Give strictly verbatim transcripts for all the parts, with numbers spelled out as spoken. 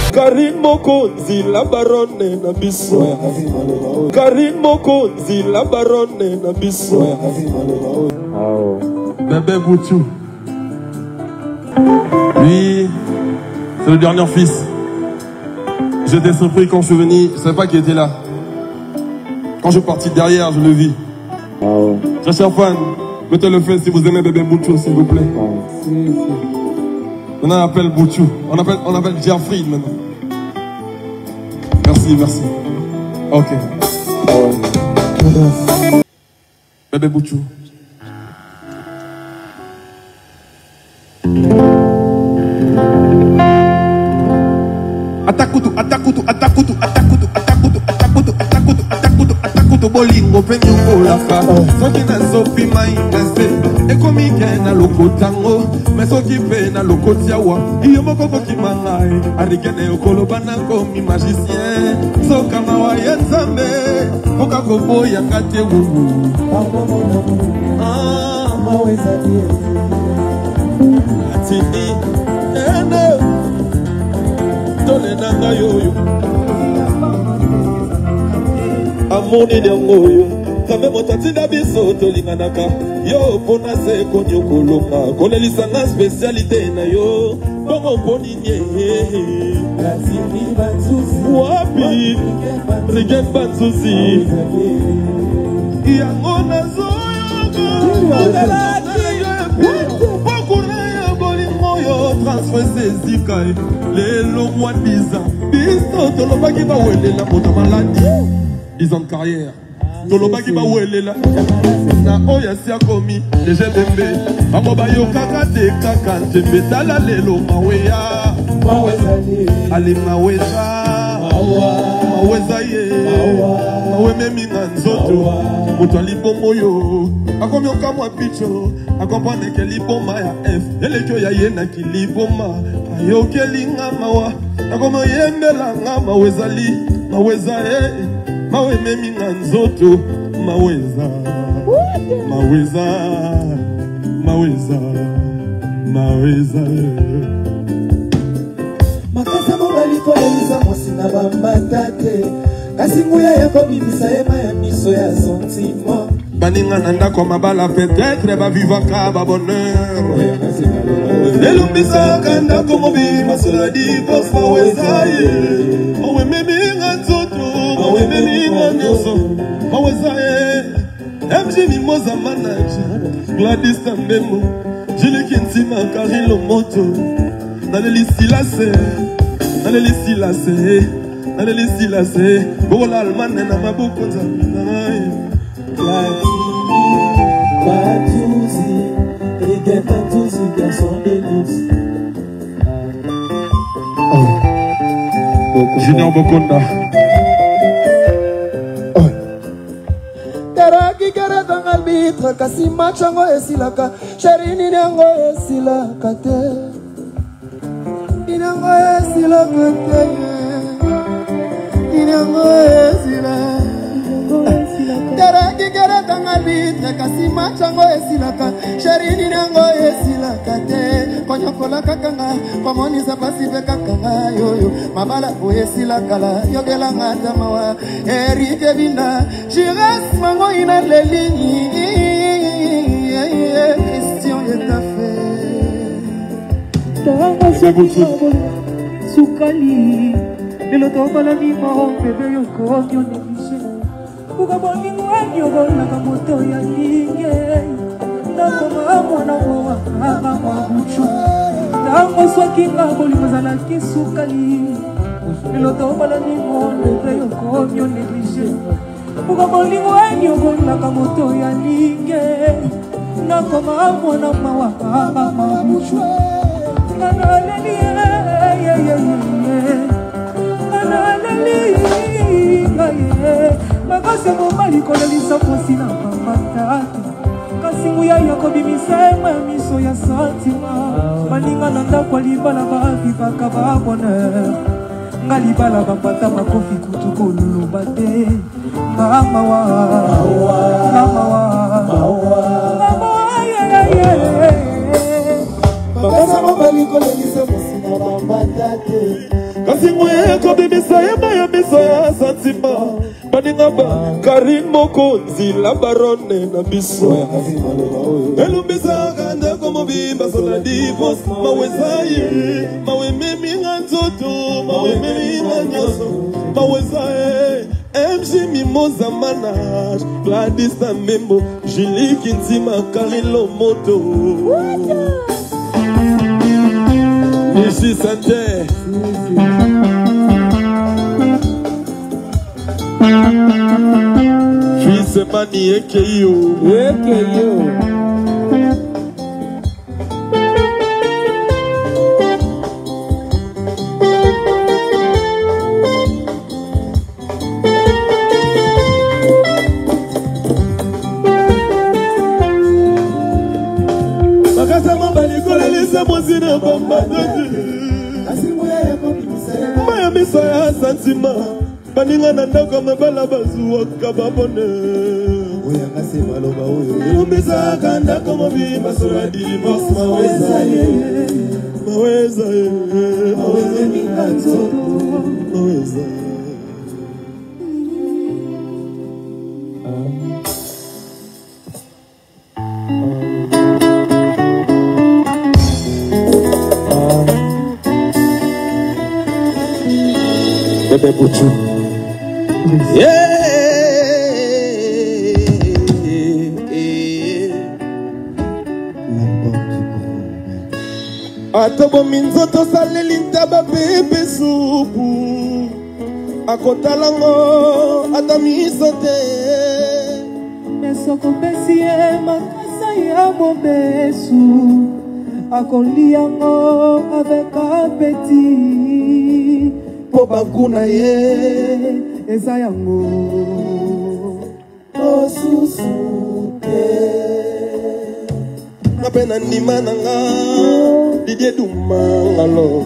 Karine Mokonzi la baronne na biso. Karine Mokonzi la baronne na biso. Bébé Boutou. Lui, c'est le dernier fils. J'étais surpris quand je suis venu, je ne savais pas qu'il était là. Quand je suis parti derrière, je le vis. Très chers fans, mettez le feu si vous aimez Bébé Boutou, s'il vous plaît. On appelle Boutou. On appelle, on appelle Jeffrey maintenant. Merci, merci. Ok. Bébé Boutou. Atakutu, atakutu, atakutu, atakutu, atakutu, atakutu, atakutu, atakutu, atakutu, bolingo penyu kolaka. Soki na sopi maingase, ekomi ke na lokotango, me soki pe na lokotiawa. Iyo moko koki mangai, arigene okoloba na komi magicien. Soka mawa yenzambe, koka kobo yakate wuwu. Ah, maweza die. Atini, ene. Nanga yoyo amoni nyangoyo kame motatinda biso tolinganaka yo pona se konyo kolonga kolelisanga spécialité na yo bongo poni nye wapi rigen banzuzi yango nazoyo transfert ces ikaï les lois disant biso tolobaki ba welela moto maladi ils ont carrière tolobaki ba welela na oya sia komi les jebembe amo ba yo kaka te kaka tembe tala lelo maweya maweza ali maweza maweza ye mawe memi na nzoto moto alibomo yo akomi okamwa picho akompane ke liboma ya F elekyo ya ye na kiliboma ayokeli nga mawa akomi oyembela nga mawezali maweza ye mawe memi na nzoto maweza maweza maweza maweza makasa mobali kolelisa mosina bambatate kasi nguya yako bibisa ema ya miso ya sentiment baninga na ndako mabala peut-être bavivaka babonheur elumbisaka ndako mobima sola divorce maweza ye mawe meminga nzoto mawe meminga nyonso maweza ye M G Mimoza manager Gladys Tambemo Jiliki Ntima Karilo Moto Naleli Silase Naleli Silase Naleli Silase Bola Almane na mabuko nzamina Batuzi, Ege Batuzi, garçon de luxe. Junior Bokonda. Karaki kere dans l'arbitre, kasi machango esilaka, cherini nango esilaka te. Inango esilaka te. Inango esilaka. Karaki kere dans l'arbitre, kasi machango esilaka, cherini nango esilaka te. Konyokola kakanga, komoni sapasi be kakanga yoyo. Mabala bo esilaka la, yogela ngata mawa. Erike binda, jires mango ina lelini. Question est affaire. Sukali, le toba la mimo, bébé yoko, yo nevishe. Uga bolingo anyogo na kamoto ya linge. Nako mwana mwa mama mwabuchu. Nako swakinga bolingo zala kisukali. Le toba la mimo, bébé yoko, yo nevishe. Uga bolingo anyogo na kamoto ya linge. Nako mwana mwa mama mwabuchu. Nanaleli, yeah yeah yeah. Nanaleli, yeah. Makase mobali kolelisa posi na pamatatu. Kasi nguya yako bimisema miso ya santima. Maninga na ndako libala bavivaka babonheur. Nga libala bapata makofi kutuko lulubate. Mama wa, mama wa, mama wa, yeah yeah yeah. Makasa mobali kolelisa posi na pamatatu. Zingwe kobi misaya maya misaya santima Baningaba Karin Mokonzi la baronne na biso Elumbisa kanda komo bimba sola divos Mawezaye Mawe mimi nzoto Mawe mimi nyoso Mawezaye M J Mimosa Manage Gladys Tambembo Julie Kintima Karilo Moto Nishi Sante Fils Mani Ekeyo Ekeyo Mozina bamba Maya misaya santima Baninga nandaka mabala bazuwa kababone Uya kasi maloba uyo Umbisa kanda kama bima sura divos Maweza ye Maweza ye Maweza minganzo Maweza Bébé Bouchou. Yeah. Atobo minzoto saleli ntaba bébé supu. Akotalango atamisote. Mesoko besie makasa ya mobesu. Akoliango avec appétit. Bakuna ye eza yango osusuke napena ndima nanga Didier Dumangalo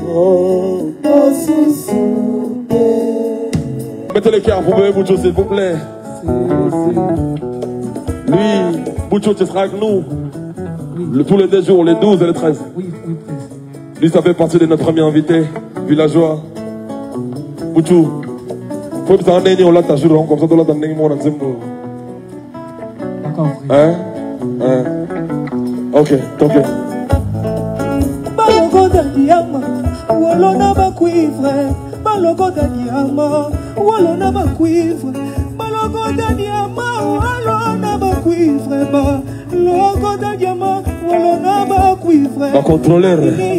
osusuke. Mettez les cœurs pour bébé Boucho s'il vous plaît. Lui, Boucho tu seras avec nous le, tous les deux jours, les douze et les treize. Oui, oui, lui ça fait partie de notre premier invité villageois. Bouchou, faut que tu aies un autre jour comme ça, tu as un autre jour. D'accord. Hein? Hein? Ok, ok. Balogo de diama, walona ba cuivre. Balogo de diama, walona ba cuivre. Balogo de diama, walona ba cuivre. Balogo de diama, walona ba cuivre. Ba contrôleur.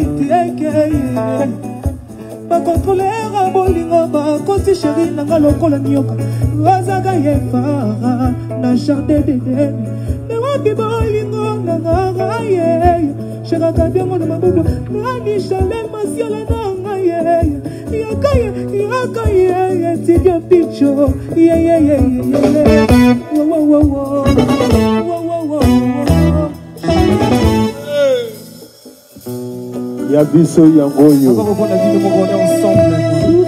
Ba contrôleur a bolingo ba kosi chéri nanga lokola nyoka wazaga yefara na jardin d'Eden ne wapi bolingo nanga ye chéra kabiongo na mabubu nani chalel masiala nanga ye yakaye yakaye yetiga picho ye ye ye ye wo wo wo wo wo wo wo Yabiso Yangoyo. On va reprendre la vie de mon bonheur ensemble.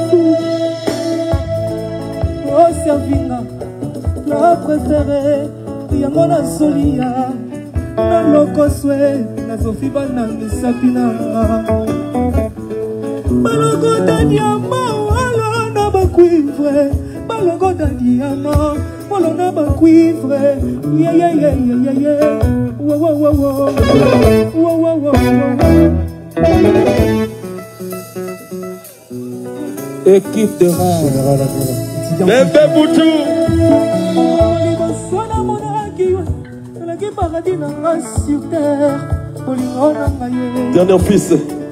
Oh Servina, la préférée, Yamona Solia, na loko swe, na Sophie Banami Sapina. Balogo d'Adiama, wala na ba cuivre. Balogo d'Adiama, wala na ba cuivre. Yeah yeah yeah yeah yeah yeah. Wo wo wo wo. Wo wo wo wo. Équipe de rang. Bébé Bouchou. Dernier fils.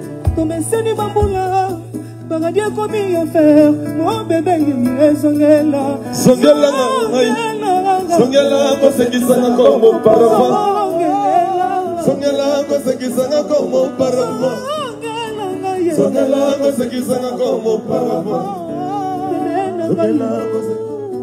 Songela Songela kosekisana como parava. Songela kosekisana como parava. Songela kosekisana como parava. Songela kosekisana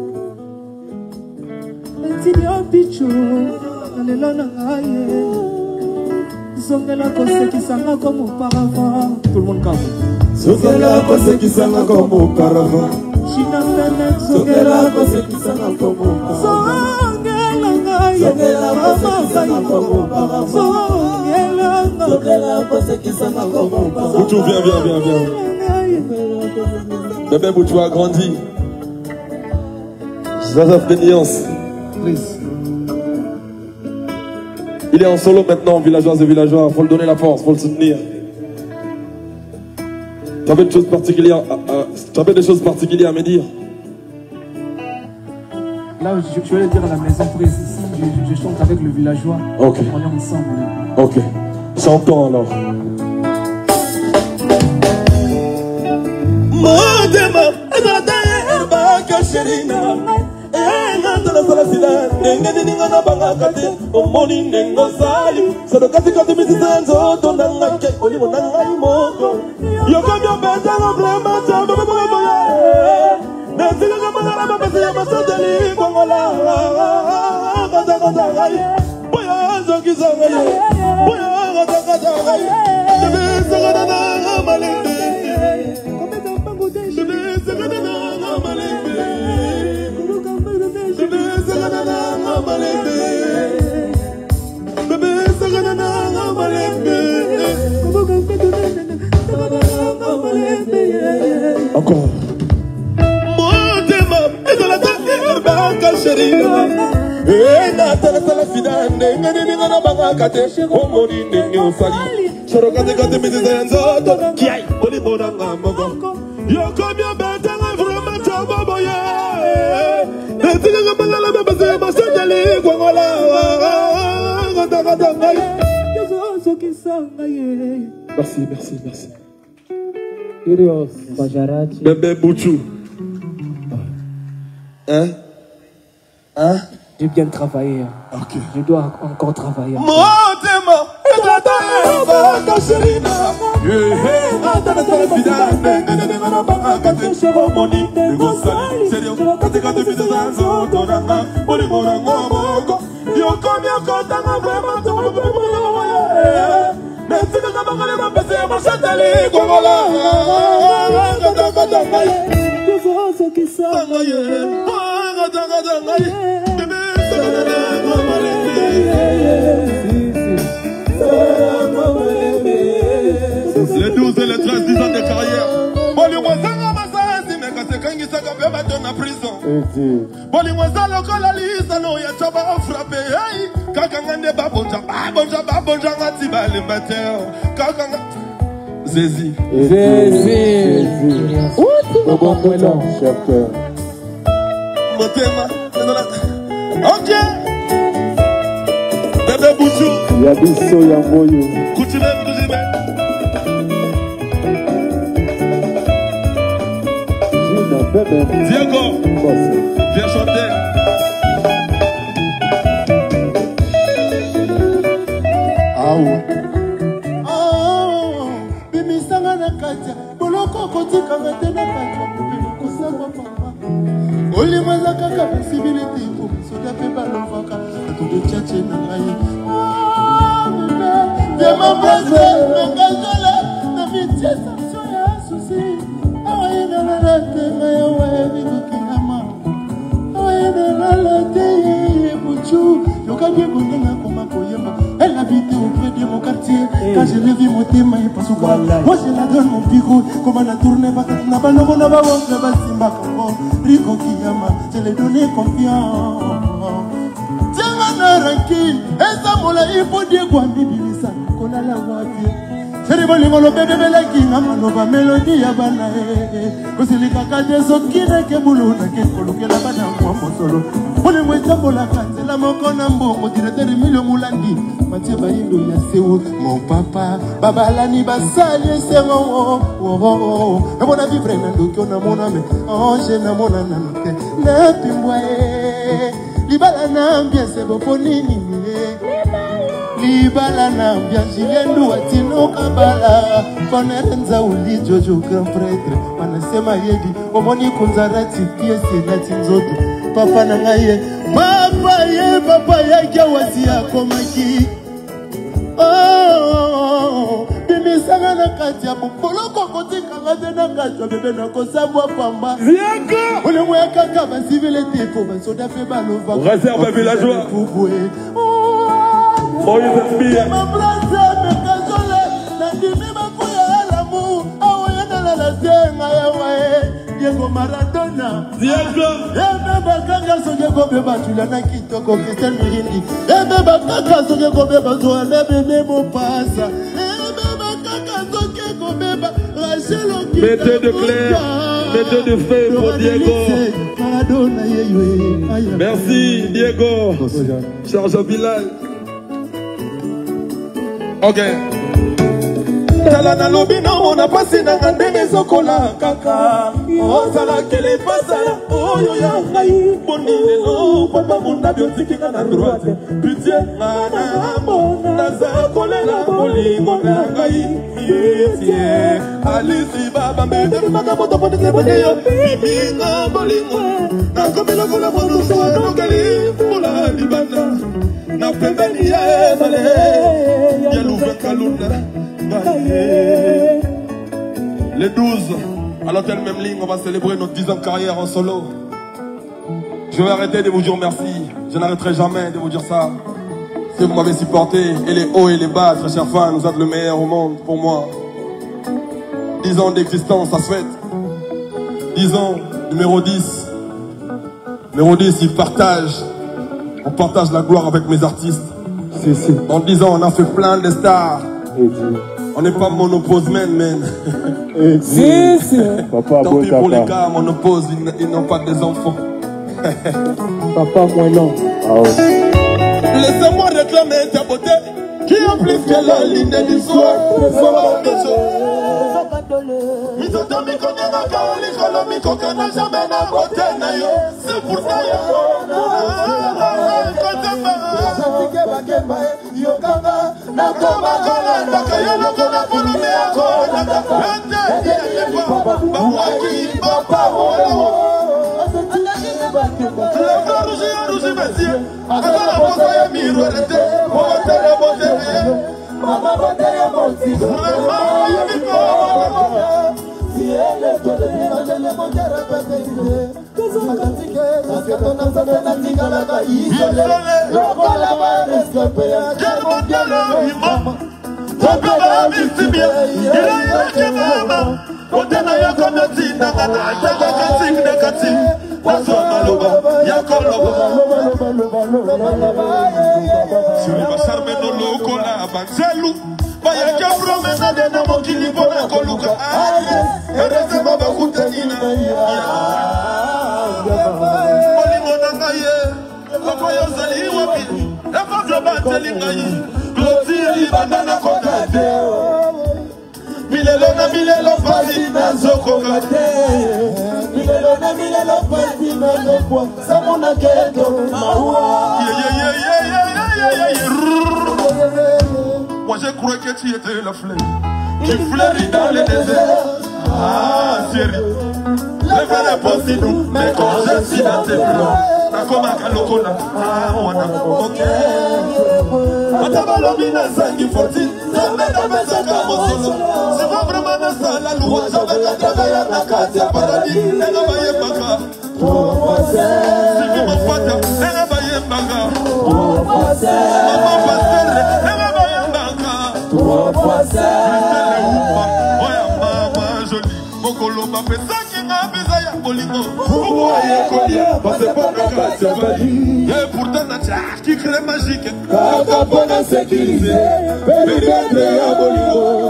Tidia pichu nalela na ngaye Songela kosekisana comme auparavant. Tout le monde calme. Songela kosekisana comme auparavant. Songela kosekisana comme auparavant. Songela kosekisana comme auparavant. Songela kosekisana comme auparavant. Bouchou, viens, viens, viens, viens. Bébé Bouchou a grandi. Joseph Béniance. Il est en solo maintenant, villageoise et villageois. Il faut lui donner la force, il faut le soutenir. Tu avais, des choses particulières à, à, tu avais des choses particulières à me dire? Là, je, je vais dire à la maison prise ici, je, je chante avec le villageois. Ok. On est ensemble. Ok. Chantons alors. Modema, Ezra Kasherina. Encore. Merci, merci, merci. Bébé Bouchou. Hein? Hein? J'ai bien travaillé. Ok. Je dois encore travailler. Les douze et les treize, dix ans de carrière. Prison. Bolimwaza lokola lisa no ya chaba frappe hey kakangande babonja babonja babonja ngati bale mater kakanga Zézi Zézi Bon bon cher cœur. Motema ok Bébé Bouchou Yabiso Yamboyo Kutime Kutime Diego, viens chanter. Ah ouais. Oh, Bimi Sangana Katia, Boloko Kotika Matena Katia, Kusama Papa. Oli Mazaka possibility pour Soda Peba Lovaka, to the church in Nanaï. Ah, viens m'embrasser, m'engager, la métier, ça me soya souci. Ah, il y a la tête, mais ouais, il y a elle habitait auprès de mon quartier. Quand je l'ai vu monter, il passe au bras. Moi je la donne mon pico. Comme on a tourné, n'a pas le monde à voir. Rico Kiyama, je l'ai donné confiance. Tiens, ma ranking. Et ça, mon la il faut dire quoi, Bibilisa. Qu'on a la voiture. C'est le bon le bébé qui n'a pas mélodie à banae. Parce que les caca des autres qui n'a que boulot, n'a que coloquer la banane pour mon solo. On est moins pour la carte, la mokonambo, au directeur de Milo Moulandi. Mathieu Bayindo Yasseo, mon papa, Babalani Basali, c'est mon oh oh oh. Et mon avis, Fernando, qui a mon âme, oh, j'ai na mon âme, n'a pimboye. Libala n'ambia, c'est bon pour nini. Libala n'ambia, Jiliendo, Atino Kabala. Panerenza uli Jojo, grand prêtre. Panasema yedi, Omoni Kunzarati, pièce, Latin Zoto. Papa nangaye, papa ye, papa ye, kia wasia komaki. Oh, bimi sanga na katia, bolo kokoti kanga na katia, bebe na kosabwa pamba. Ziako, ole mwe kaka basivile tepo, basoda fe balova. Réserve villageois. Oh, Moïse Espire. ma place me kazole, na dimi makuya alamu, awe na la la tenga yawe Diego Maradona Diego Ebe bakanga soge gobe batula na kitoko Christian Mirindi Ebe bakanga soge gobe batula na bebe mopasa Ebe bakanga soge gobe batula mettez de clair, mettez de feu pour Diego. Merci Diego. Charge Bilal. Ok. Talana lobina on a passé na ngandenge sokola kaka. Ozala kele pasa oyo ya ngai bonile lo papa munda biotiki na droite. Pitié na mona za kolela bolingo na ngai. Pitié alisi baba mbede makamoto pote boteyo. Biminga bolingo na komela kola bono so no kali bola libanda. Na pembeni ya ebale ya luva kalunda. Les douze, à l'hôtel Memling, on va célébrer nos dix ans de carrière en solo. Je vais arrêter de vous dire merci. Je n'arrêterai jamais de vous dire ça. Si vous m'avez supporté, et les hauts et les bas, très chers fans, vous êtes le meilleur au monde pour moi. dix ans d'existence, ça se fête. dix ans, numéro dix. Numéro dix, il partage. On partage la gloire avec mes artistes. Si, si. En dix ans, on a fait plein de stars. On n'est pas monopose men, men. Si, si. Papa, tant pis pour les gars, monopose, ils, ils n'ont pas des enfants. Papa, moi non. Ah ouais. Laissez-moi réclamer ta beauté, qui en plus que la ligne du soir. C'est pour ça Milelona milelo pasi na zoko kate Milelona milelo pasi na zoko Samona keto maua Moi j'ai cru que tu étais la fleur qui fleurit dans le désert. Ah chérie, le verre est possible mais quand je suis dans tes bras Nakoma kalokona ah mwana ok Atabalobi na sangi forti Zambe na mesaka mosolo C'est pas vraiment na sala louwa J'avais qu'à travailler na kati ya paradis Nega baye baka Sifi mafata Nega baye baka Mama pastere Nega baye baka Christelle Oupa Oya mama joli Mokolo ma pesa kinga pesa ya bolingo Ubu aye kolia Passe pas na kati ya paradis Et pourtant na tcha qui crée magique Kaka pona sécurisé Pédiatre ya bolingo